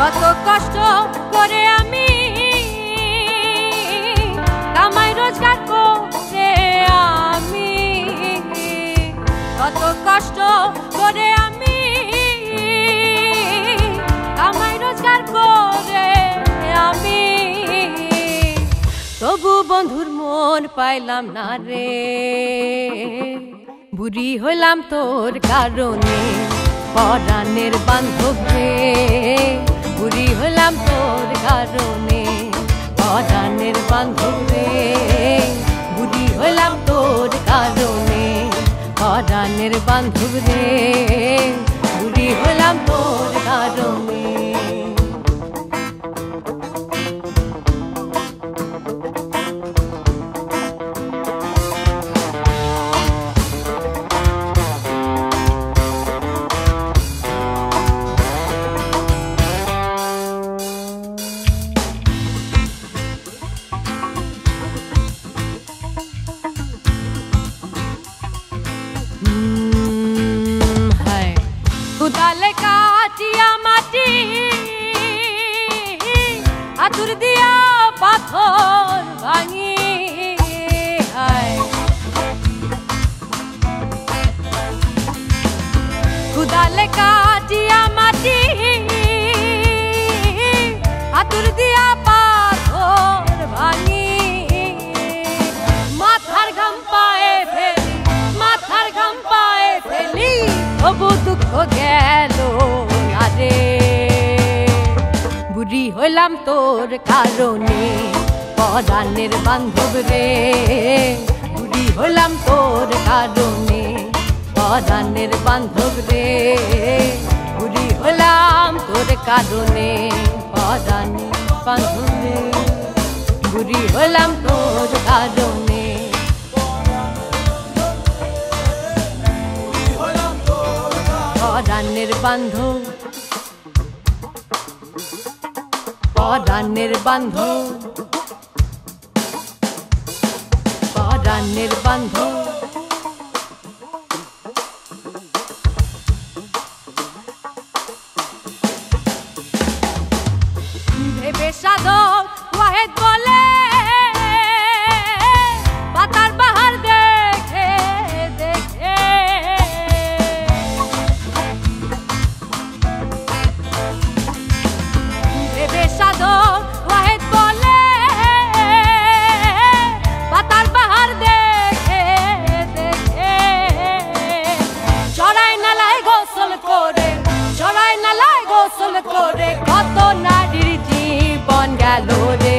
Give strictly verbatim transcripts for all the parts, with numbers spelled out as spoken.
কত কষ্ট করে আমি কামাই রোজগার করে আমি কত কষ্ট করে আমি কামাই রোজগার করে আমি তবু বন্ধুর মন পাইলাম না রে বুড়ি হইলাম তোর কারণে পরাণের বান্ধব রে বুড়ি হইলাম তোর কারণে পরাণের বান্ধব রে বুড়ি হইলাম তোর কারণে পরাণের বান্ধব রে বুড়ি হইলাম তোর কারণে कुदाले काटिया माटी आतुर दिया पाथर भांगी कुदाले काटिया माटी आतुर दिया पाथर भांगी माथार घाम पाए फेली माथार घाम पाए फेली তবু দুঃখ গেল না রে বুড়ি হইলাম তোর কারণে পরাণের বান্ধব রে বুড়ি হইলাম তোর কারণে পরাণের বান্ধব রে বুড়ি হইলাম তোর কারণে পরাণের বান্ধব রে বুড়ি হইলাম তোর কারণে পরাণের বান্ধব পরাণের বান্ধব পরাণের বান্ধব ভেবে সাধক ওয়াহেদ বলে পাতার বাহার দেখে দেখে সাধক ওয়াহেদ বলে পাতার বাহার দেখে দেখে চড়াই নালায় গোসল করে চড়াই নালায় গোসল করে কত নারীর জীবন গেল রে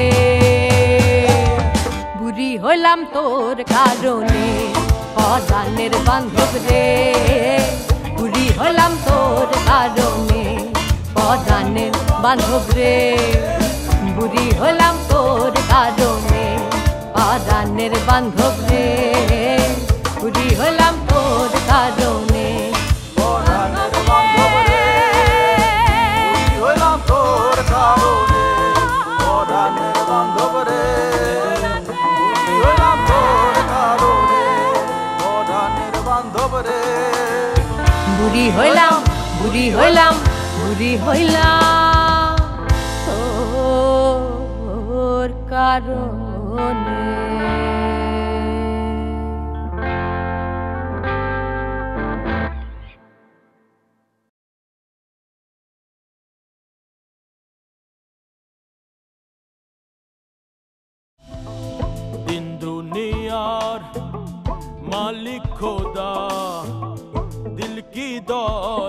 বুড়ি হইলাম তোর কারণে পরাণের বান্ধব রে বুড়ি হইলাম তোর কারণে পরাণের বান্ধব রে বুড়ি হলাম তোর কারণে পরাণের বান্ধব রে বুড়ি হলাম তোর কারণে পরাণের বান্ধব রে বুড়ি হলাম তোর কারণে পরাণের বান্ধব রে বুড়ি হলাম তোর কারণে পরাণের বান্ধব রে বুড়ি হইলাম বুড়ি হইলাম বুড়ি হইলাম তোর কারণে দিন দুনিয়ার মালিক খোদা দিল কি দৌলত